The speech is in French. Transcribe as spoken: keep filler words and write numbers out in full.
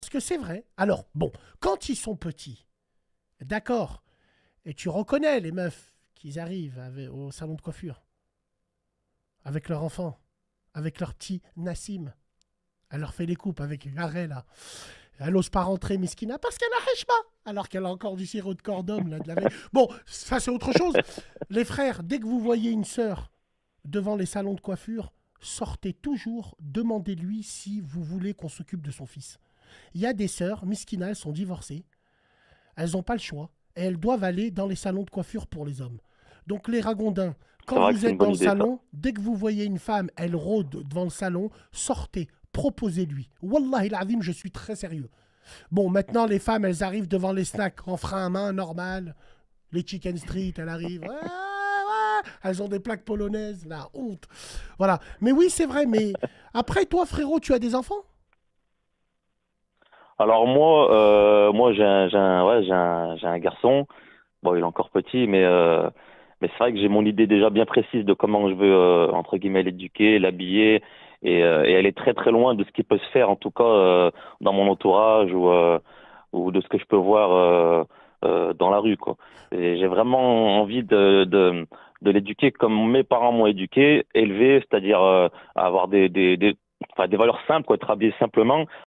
Parce que c'est vrai. Alors, bon, quand ils sont petits, d'accord, et tu reconnais les meufs qui arrivent avec- au salon de coiffure, avec leur enfant, avec leur petit Nassim. Elle leur fait les coupes avec l'arrêt là. Elle n'ose pas rentrer, Miskina, parce qu'elle n'arrête pas. Alors qu'elle a encore du sirop de cordon là, de la veille. Bon, ça c'est autre chose. Les frères, dès que vous voyez une sœur devant les salons de coiffure, sortez toujours, demandez-lui si vous voulez qu'on s'occupe de son fils. Il y a des sœurs, Miskina, elles sont divorcées. Elles n'ont pas le choix. Et elles doivent aller dans les salons de coiffure pour les hommes. Donc les ragondins, C'est quand vrai que vous c'est êtes une dans bonne le idée, ça. salon, dès que vous voyez une femme, elle rôde devant le salon, sortez, proposez-lui. Wallahi l'azim, je suis très sérieux. Bon, maintenant, les femmes, elles arrivent devant les snacks en frein à main, normal. Les Chicken Street, elles arrivent. Ouais, ouais. Elles ont des plaques polonaises, la honte. Voilà. Mais oui, c'est vrai. Mais après, toi, frérot, tu as des enfants? Alors moi, euh, moi j'ai un, j'ai un, ouais, j'ai un, j'ai un garçon. Bon, il est encore petit, mais euh, mais c'est vrai que j'ai mon idée déjà bien précise de comment je veux euh, entre guillemets l'éduquer, l'habiller, et, euh, et elle est très très loin de ce qui peut se faire en tout cas euh, dans mon entourage ou euh, ou de ce que je peux voir euh, euh, dans la rue, quoi. Et j'ai vraiment envie de de de l'éduquer comme mes parents m'ont éduqué, élevé, c'est-à-dire euh, à avoir des des des enfin, des valeurs simples, quoi, être habillé simplement.